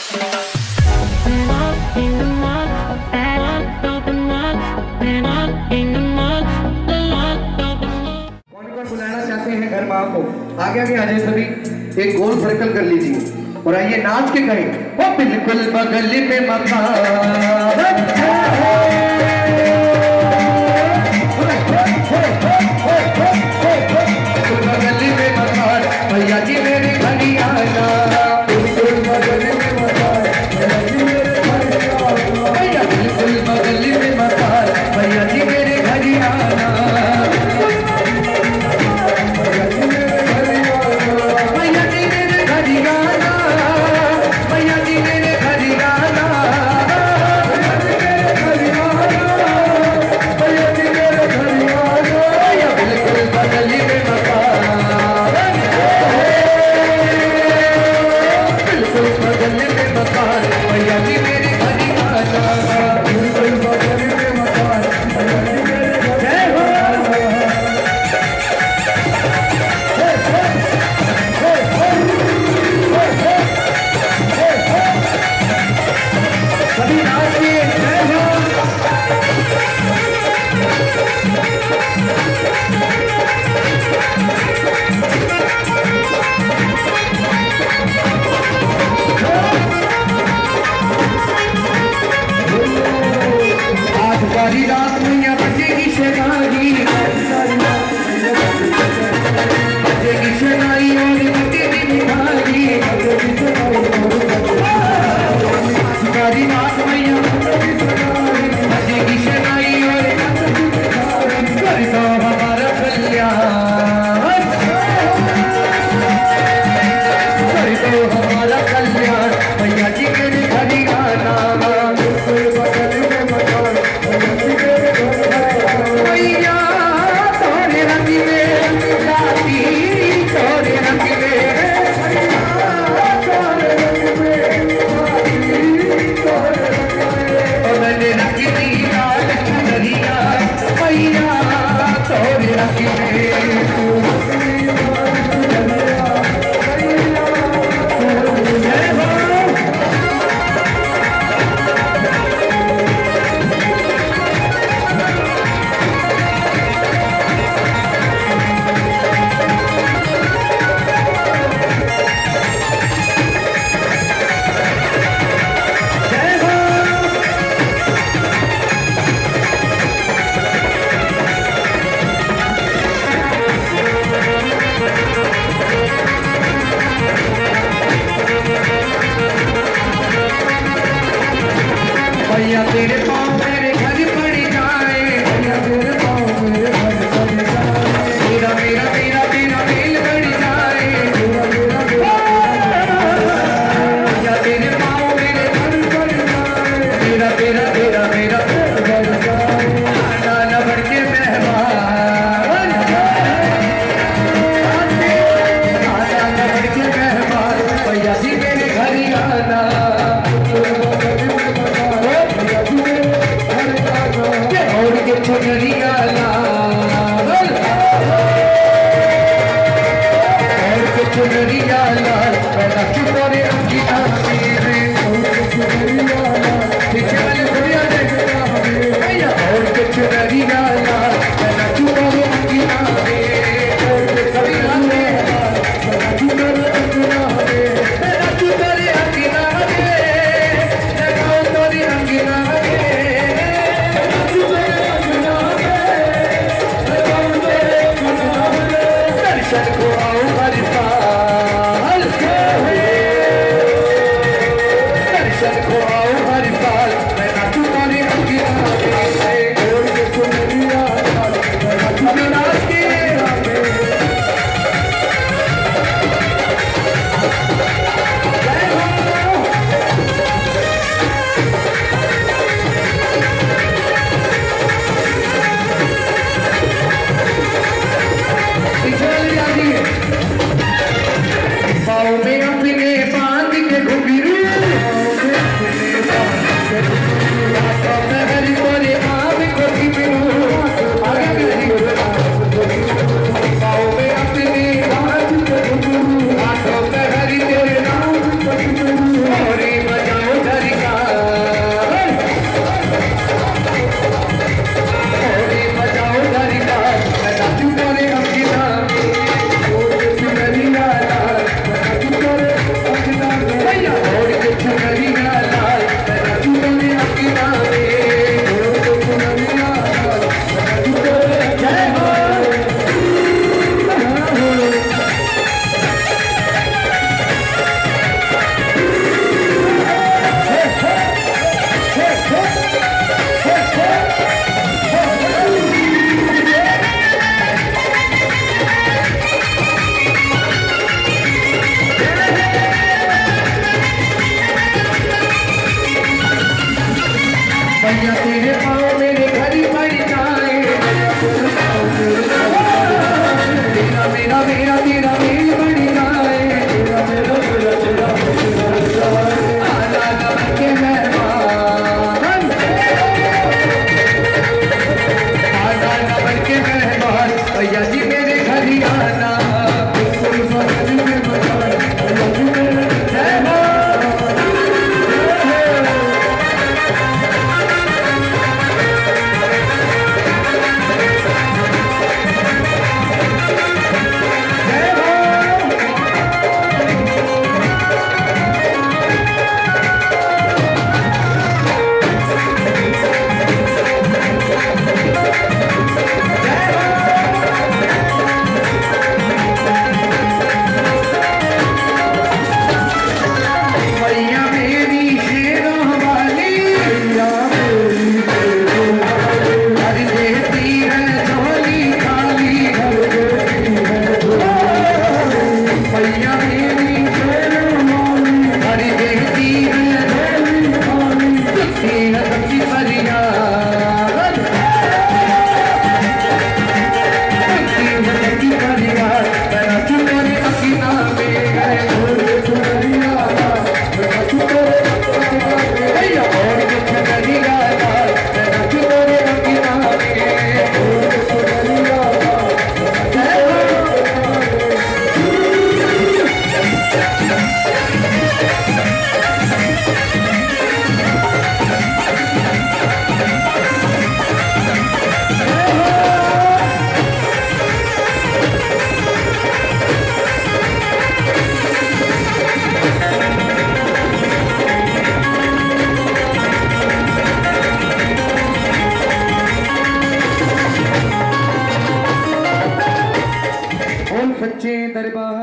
बुलाना चाहते हैं घर माँ को, आगे आगे आ जाए सभी, एक गोल सर्कल कर लीजिए और आइए नाच के कहें, वो बिल्कुल बगल में मकान, बगल में मकान, भैया जी मेरे घड़ी आना, बिल्कुल बगल में मकान, भैया बिल्कुल बगल में मकान, भैया जी मेरे घड़ी आना, तेरे पाँव मेरे घर पड़ जाए, तेरे पाँव मेरे घर पड़ जाए, तेरा मेरा तेरा तेरा मेल बढ़ जाए, या तेरे पाँव मेरे घर पड़ जाए, तेरा तेरा तेरा मेरा बढ़ जाए, आना न बढ़ के मेहमान, आना न बढ़ के मेहमान, भैया जी मेरे घर ही आना, चुनरिया लाल, चुनरिया लाल, पैदा चुनरे अंकिता मेरे, चुनरिया लाल, पीछे वाले बढ़िया देखना हमें, भैया और के चुनरिया लाल, पैदा चुनरे अंकिता मेरे, सभी लाले पैदा चुनरे अंकिता हमें, पैदा चुनरे अंकिता हमें, लगाओ तोरी अंकिता हमें, दर्शन को आओ हर साल, दरबार